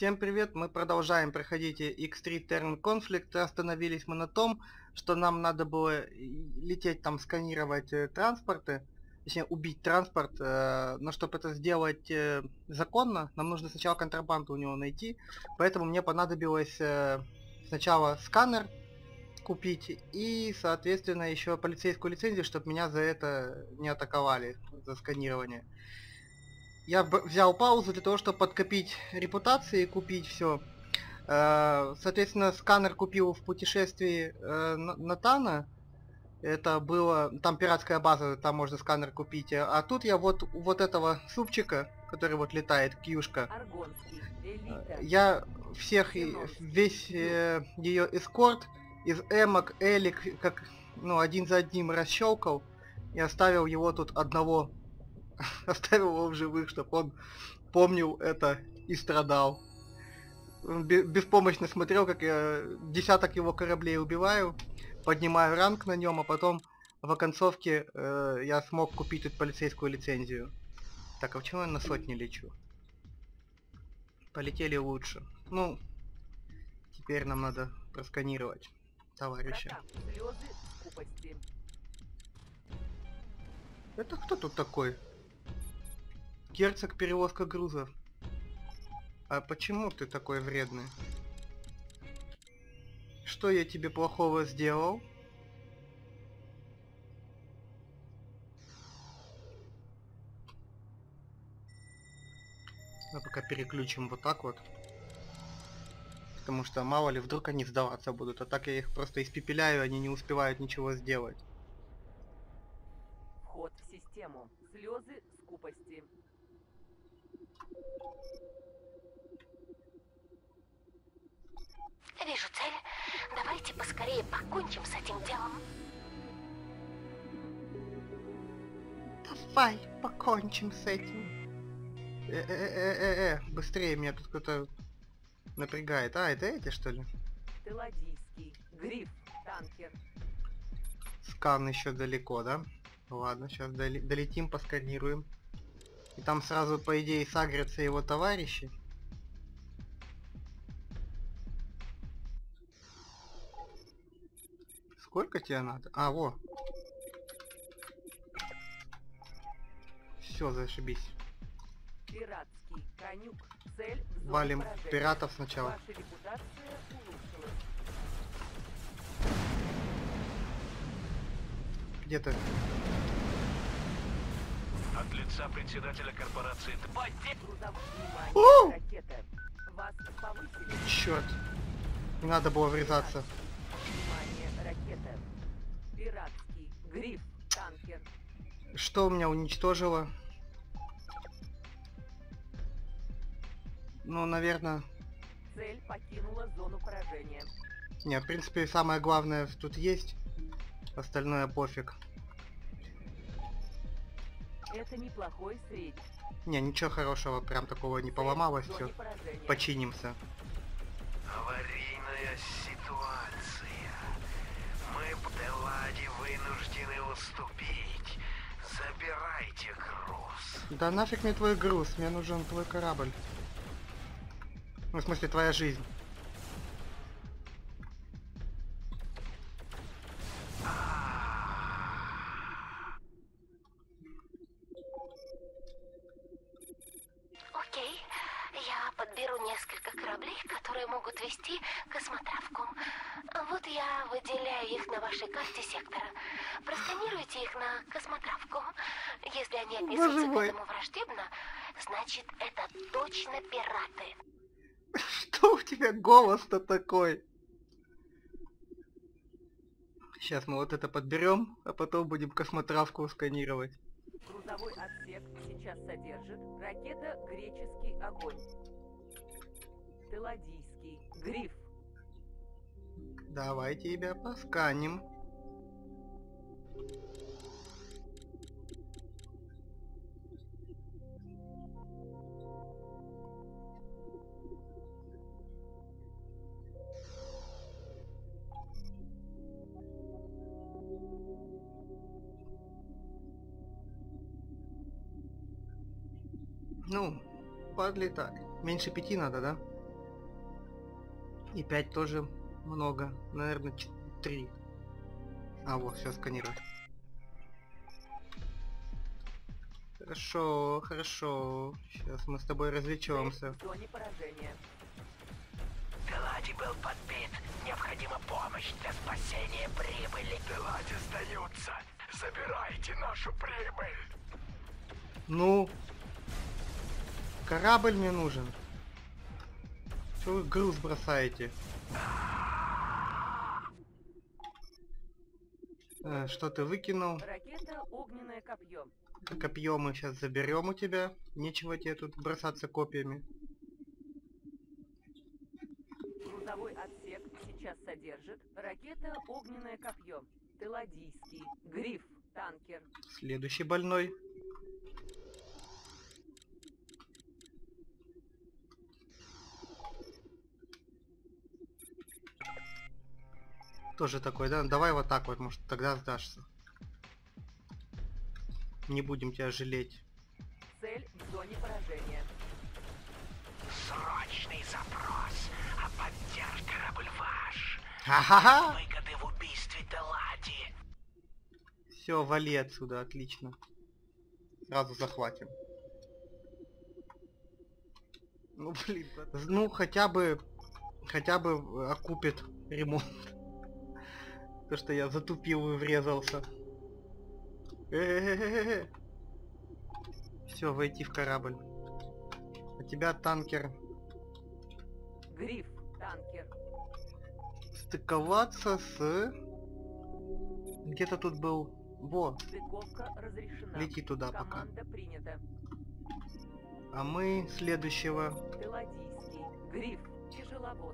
Всем привет! Мы продолжаем проходить X3 Terran Conflict. Остановились мы на том, что нам надо было лететь там сканировать транспорты, точнее убить транспорт, но чтобы это сделать законно, нам нужно сначала контрабанду у него найти, поэтому мне понадобилось сначала сканер купить и, соответственно, еще полицейскую лицензию, чтобы меня за это не атаковали, за сканирование. Я взял паузу для того, чтобы подкопить репутации и купить все. Соответственно, сканер купил в путешествии Натана. Это было... Там пиратская база, там можно сканер купить. А тут я вот этого супчика, который вот летает, Кьюшка. Я всех, весь ее эскорт из эмок, элик, как, ну, один за одним расщелкал. И оставил его тут одного. Оставил его в живых, чтобы он помнил это и страдал. Он беспомощно смотрел, как я десяток его кораблей убиваю, поднимаю ранг на нем, а потом в оконцовке я смог купить тут полицейскую лицензию. Так, а почему я на сотни лечу? Полетели лучше. Ну, теперь нам надо просканировать товарища. Это кто тут такой? Герцог перевозка грузов. А почему ты такой вредный? Что я тебе плохого сделал? Мы пока переключим вот так вот. Потому что мало ли, вдруг они сдаваться будут. А так я их просто испепеляю, они не успевают ничего сделать. Вход в систему. Слезы скупости. Вижу цель. Давайте поскорее покончим с этим делом. Давай покончим с этим. Быстрее, меня тут кто-то напрягает. А, это эти, что ли? Теладийский. Гриф. Танкер. Скан еще далеко, да? Ладно, сейчас долетим, посканируем. И там сразу, по идее, сагрятся его товарищи. Сколько тебе надо? А, во. Все, зашибись. Пиратский. Конюк. Цель в зоне Валим поражения. пиратов сначала. Ваша репутация улучшилась. Где ты? От лица председателя корпорации Грузовое Оу! внимание. Ракета. Вас повысили. Черт. Не надо было врезаться. Внимание. Ракета. Пиратский. Гриф. Танкер. Что у меня уничтожило? Ну, наверное... Цель покинула зону поражения. Не, в принципе, самое главное тут есть. Остальное пофиг. Это неплохой средний. Не, ничего хорошего, прям такого не поломалось, В все. зоне поражения. Починимся. аварийная ситуация. Мы в Теладе вынуждены уступить. Забирайте груз. Да нафиг мне твой груз, мне нужен твой корабль. Ну, в смысле, твоя жизнь. Окей. Я подберу несколько кораблей, которые могут вести космотравку. Вот я выделяю их на вашей карте сектора. Просканируйте их на космотравку. Если они отнесутся к мой. этому враждебно, значит, это точно пираты. Что у тебя голос-то такой? Сейчас мы вот это подберем, а потом будем космотравку сканировать. Грузовой отсек сейчас содержит ракета «Греческий огонь». Теладийский. Гриф. Давай тебя посканим. Ну, подлетай. Меньше 5 надо, да? И 5 тоже много. Наверное, 3. А, вот, сейчас сканирую. Хорошо, хорошо. Сейчас мы с тобой Цель развлечемся. в зоне поражения. Делади был подбит. Необходима помощь для спасения прибыли. Делади сдаются. Забирайте нашу прибыль. Ну, корабль мне нужен. Чего вы груз бросаете? Что ты выкинул? Ракета «Огненное копье». Копье мы сейчас заберем у тебя. Нечего тебе тут бросаться копьями. Грузовой отсек сейчас содержит ракета «Огненное копье». Теладийский. Гриф. Танкер. Следующий больной. Тоже такой, да? Давай вот так вот, может, тогда сдашься. Не будем тебя жалеть. Цель в зоне поражения. Срочный запрос. А поддержь корабль ваш. Ха-ха-ха! Выгоды в убийстве Делади. Все, вали отсюда, отлично. Сразу захватим. Ну блин, ну хотя бы окупит ремонт. То, что я затупил и врезался. Все, войти в корабль. А тебя танкер. Гриф. Танкер. Стыковаться с... Где-то тут был... Во, Стыковка разрешена. лети туда пока. Команда принята. А мы следующего... Теладийский. Гриф. Тяжеловоз.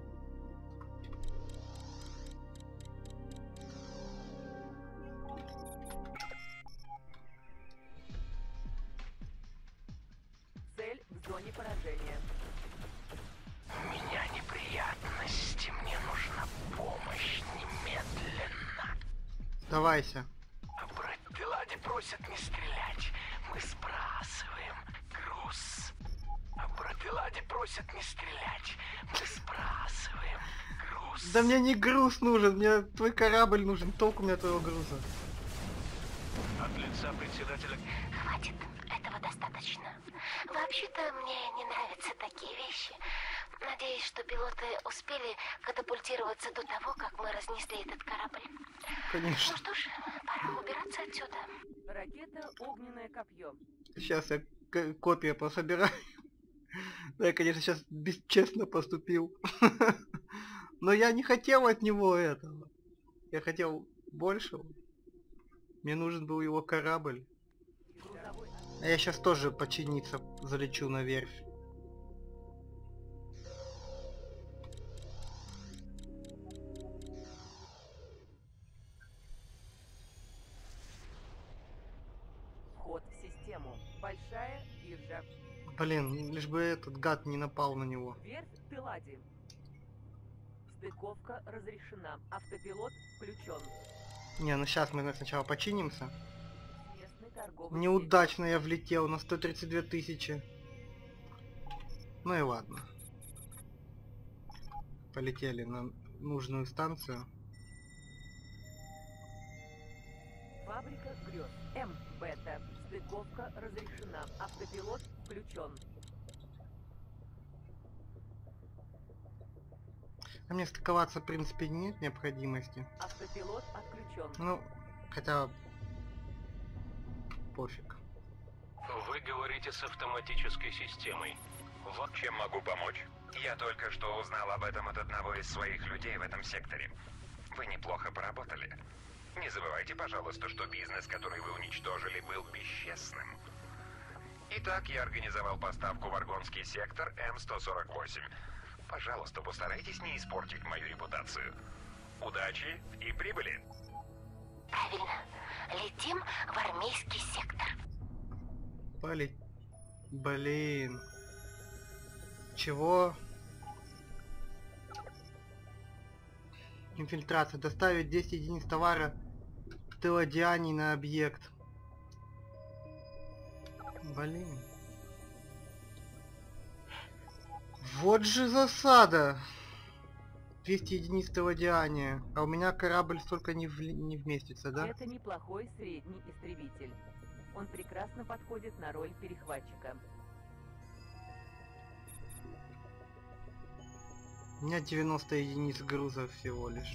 Цель в зоне поражения. У меня неприятности. Мне нужна помощь немедленно. Сдавайся. Брат Делади просят не стрелять. Мы сбрасываем груз. Брат Делади просят не стрелять. Мы сбрасываем груз. Да мне не груз нужен, мне твой корабль нужен. Толку мне твоего груза. От лица председателя... Хватит, этого достаточно. Вообще-то мне не нравятся такие вещи. Надеюсь, что пилоты успели катапультироваться до того, как мы разнесли этот корабль. Конечно. Ну что ж, пора убираться отсюда. Ракета «Огненное копье». Сейчас я копии пособираю. Да, я, конечно, сейчас бесчестно поступил. Но я не хотел от него этого. Я хотел большего. Мне нужен был его корабль. Грузовой А я сейчас тоже починиться залечу на верфь. вход в систему. Большая биржа. Блин, лишь бы этот гад не напал на него. Верфь Телади. Стыковка разрешена. Автопилот включен. Не, ну сейчас мы сначала починимся. Местный торговый Неудачно я влетел на 132 тысячи. Ну и ладно. Полетели на нужную станцию. сеть. Фабрика грез. М-бета. Стыковка разрешена. Автопилот включен. А мне стыковаться, в принципе, нет необходимости. Автопилот отключен. Ну, хотя... Пофиг. Вы говорите с автоматической системой. Вот чем могу помочь. Я только что узнал об этом от одного из своих людей в этом секторе. Вы неплохо поработали. Не забывайте, пожалуйста, что бизнес, который вы уничтожили, был бесчестным. Итак, я организовал поставку в Аргонский сектор М-148. Пожалуйста, постарайтесь не испортить мою репутацию. Удачи и прибыли! Правильно. Летим в армейский сектор. Блин. Чего? Инфильтрация. Доставить 10 единиц товара Теладиани на объект. Блин. Вот же засада. 200 единиц теладиания, а у меня корабль столько не вместится, да? Это неплохой средний истребитель. Он прекрасно подходит на роль перехватчика. У меня 90 единиц груза всего лишь.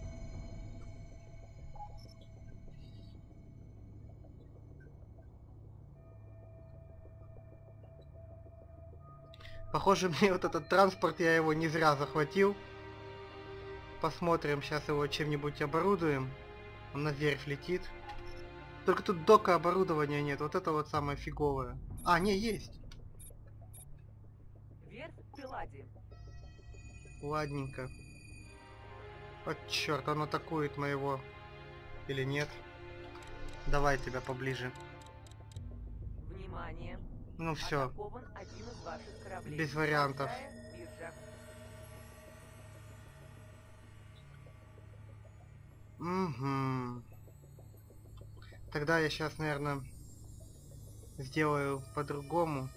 Похоже, мне вот этот транспорт, я его не зря захватил. Посмотрим, сейчас его чем-нибудь оборудуем. Он на верфь летит. Только тут дока оборудования нет, вот это вот самое фиговое. А, не, есть. Верфь Пелади. Ладненько. Вот черт, он атакует моего. Или нет? Давай тебя поближе. Внимание! Ну все, Атакован один из ваших кораблей. без вариантов. Морская биржа. Угу. Тогда я сейчас, наверное, сделаю по-другому.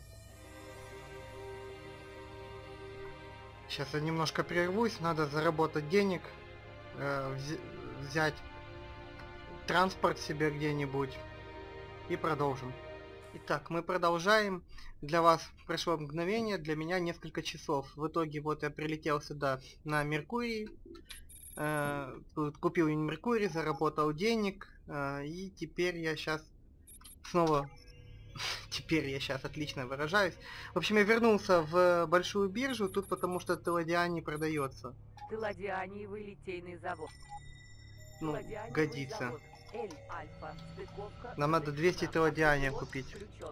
Сейчас я немножко прервусь, надо заработать денег, взять транспорт себе где-нибудь и продолжим. Итак, мы продолжаем. Для вас прошло мгновение, для меня несколько часов. В итоге вот я прилетел сюда на Меркурий, купил Меркурий, заработал денег, и теперь я сейчас снова... Теперь я сейчас отлично выражаюсь. В общем, я вернулся в большую биржу, тут потому что теладиан продается. Теладианиевый литейный завод. Ну, Теладианиевый годится. завод. Эль-Альфа. Стыковка Нам надо 200 разрешена. теладиания Автопилот купить. включен.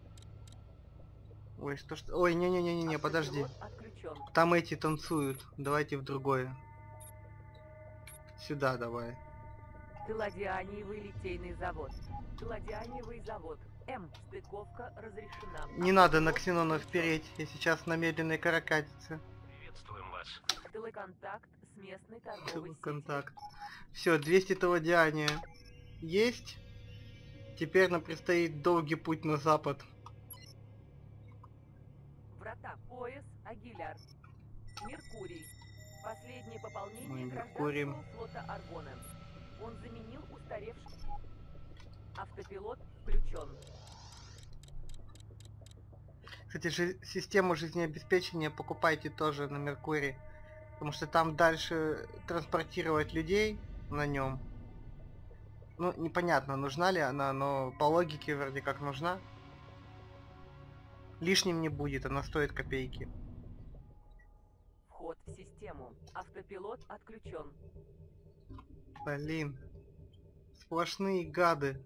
Ой, что ж... Ой, не-не-не-не, подожди. Автопилот отключен. Там эти танцуют. Давайте в другое. Сюда давай. Теладианиевый литейный завод. Теладианиевый завод. М. Стыковка разрешена. Не надо на ксенонов переть, я сейчас на медленной каракатице. Приветствуем вас. Телеконтакт с местной торговой сетью. Контакт. Все, 200 теладиания есть. Теперь нам предстоит долгий путь на запад. Врата. Пояс. Агиляр. Меркурий. Последнее пополнение Ой, Меркурий. гражданского флота Аргона. Он заменил устаревший. Автопилот включен. Кстати, систему жизнеобеспечения покупайте тоже на Меркурии. Потому что там дальше транспортировать людей на нем. Ну, непонятно, нужна ли она, но по логике вроде как нужна. Лишним не будет, она стоит копейки. Вход в систему. Автопилот отключен. Блин. Сплошные гады.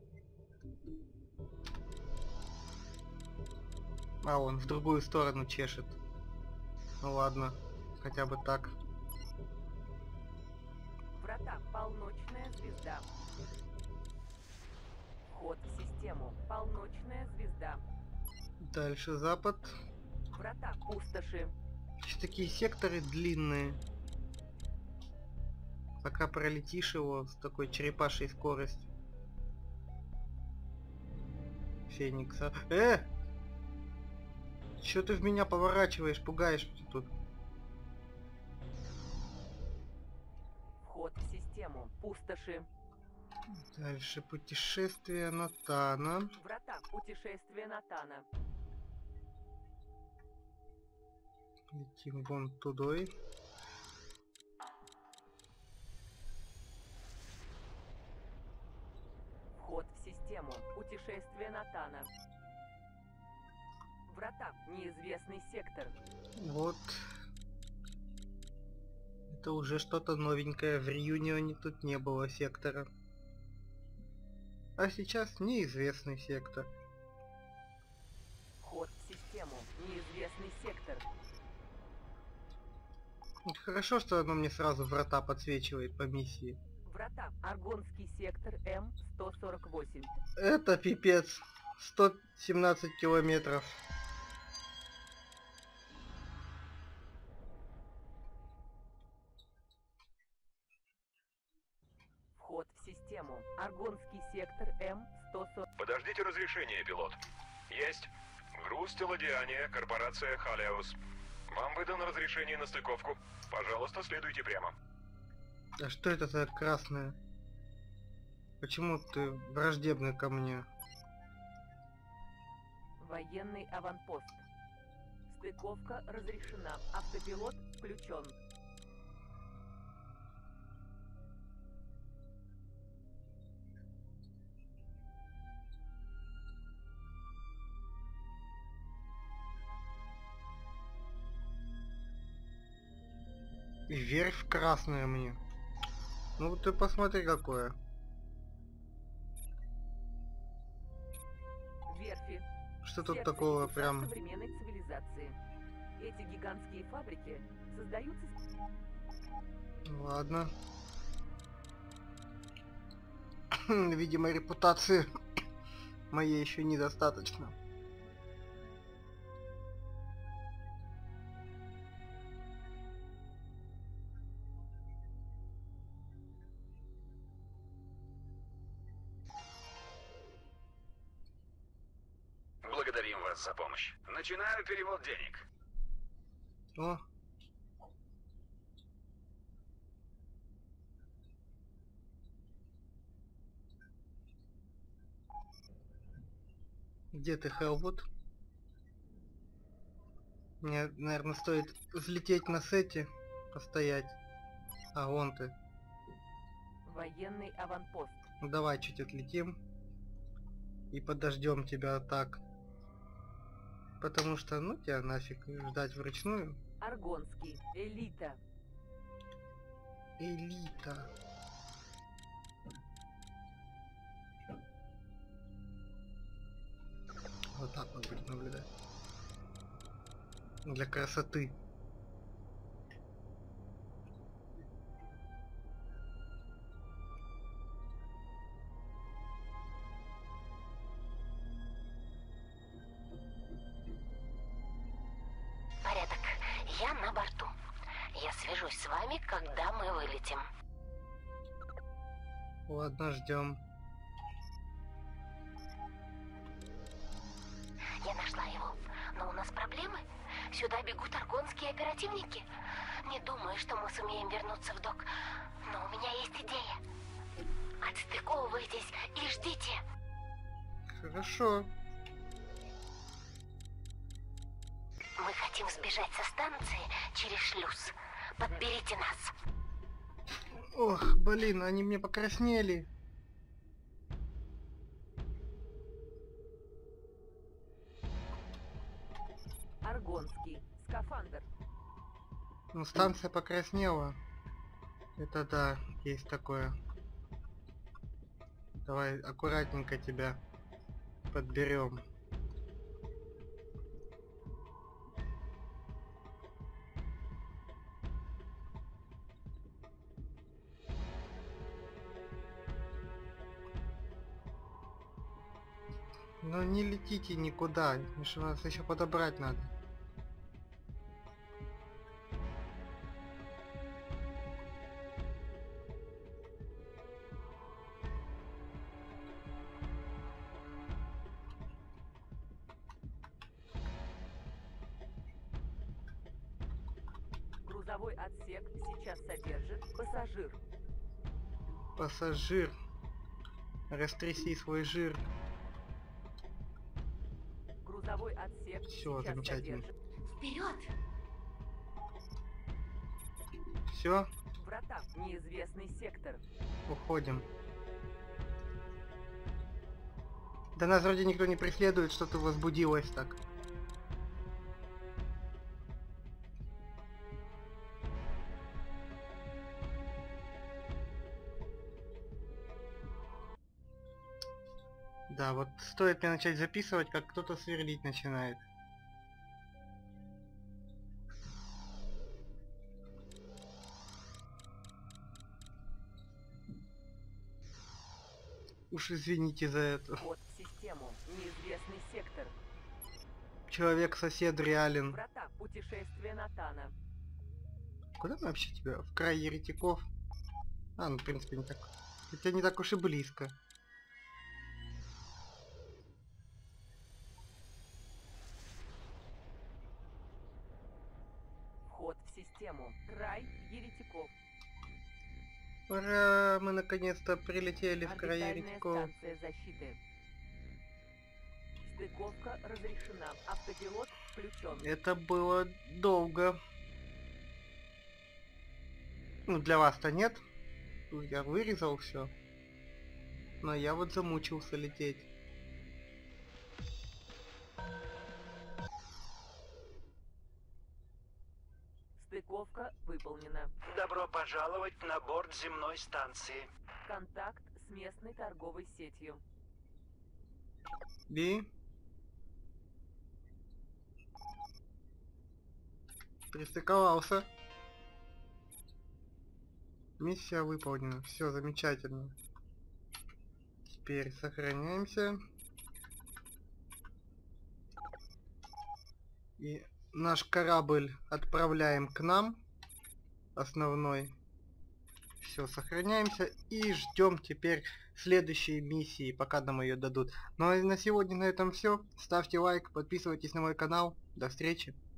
А, он в другую сторону чешет. Ну ладно, хотя бы так. Врата. Полночная звезда. Вход в систему. Полночная звезда. Дальше запад. Врата. Пустоши. Еще такие секторы длинные. Пока пролетишь его с такой черепашьей скоростью. Феникса. Чё ты в меня поворачиваешь, пугаешь тут? Вход в систему. Пустоши. Дальше путешествие Натана. Врата. Путешествие Натана. Летим вон тудой. Вход в систему. Путешествие Натана. Врата. Неизвестный сектор. Вот. Это уже что-то новенькое. В Реюнионе тут не было сектора. А сейчас неизвестный сектор. Вход в систему. Неизвестный сектор. Хорошо, что оно мне сразу врата подсвечивает по миссии. Врата. Аргонский сектор М-148. Это пипец. 117 километров. Вход в систему. Аргонский сектор М-140. Подождите разрешения, пилот. Есть. Груз теладиания, корпорация Халиус. Вам выдано разрешение на стыковку. Пожалуйста, следуйте прямо. А что это за красное? Почему ты враждебный ко мне? Военный аванпост. Стыковка разрешена. Автопилот включен. И верфь красная мне. Ну ты посмотри какое. Верфи. Что тут Сердце такого и душа прям... современной цивилизации. Эти гигантские фабрики создаются... Ладно. Видимо, репутации моей еще недостаточно. Благодарим вас за помощь. Начинаю перевод денег. О. Где ты, Хелвуд? Мне, наверное, стоит взлететь на сете, постоять. А, вон ты. Военный аванпост. Ну, давай чуть отлетим. И подождем тебя так. Потому что, ну, тебя нафиг ждать вручную. Аргонский. Элита. Элита. Вот так вот будет наблюдать. Для красоты. Порядок. Я на борту. Я свяжусь с вами, когда мы вылетим. Ладно, ждем. Я нашла его. Но у нас проблемы. Сюда бегут аргонские оперативники. Не думаю, что мы сумеем вернуться в док. Но у меня есть идея. Отстыковывайтесь и ждите. Хорошо. Мы хотим сбежать со станции через шлюз. Подберите нас. Ох, блин, они мне покраснели. Аргонский. Скафандр. Ну, станция покраснела. Это да, есть такое. Давай аккуратненько тебя подберем. Но не летите никуда, потому что нас еще подобрать надо. Грузовой отсек сейчас содержит пассажир. Пассажир. Растряси свой жир. Грузовой отсек Всё, сейчас замечательно. содержит... Вперед! Все, Врата. Неизвестный сектор. уходим. Да нас вроде никто не преследует, что-то возбудилось так. Да, вот стоит мне начать записывать, как кто-то сверлить начинает. Уж извините за это. Вход в систему. Неизвестный сектор. Человек-сосед реален. Врата. Путешествие Натана. Куда мы вообще тебя? В край еретиков? А, ну в принципе не так. Хотя не так уж и близко. систему. Край еретиков. Ура, мы наконец-то прилетели в край Орбитальная еретиков. станция защиты. Стыковка разрешена. Автопилот включен. Это было долго. Ну, для вас-то нет. Я вырезал все. Но я вот замучился лететь. Стыковка выполнена. Добро пожаловать на борт земной станции. Контакт с местной торговой сетью. Би. Пристыковался. Миссия выполнена. Все замечательно. Теперь сохраняемся. И наш корабль отправляем к нам. Основной. Все, сохраняемся и ждем теперь следующей миссии, пока нам ее дадут. Ну а на сегодня на этом все. Ставьте лайк, подписывайтесь на мой канал. До встречи.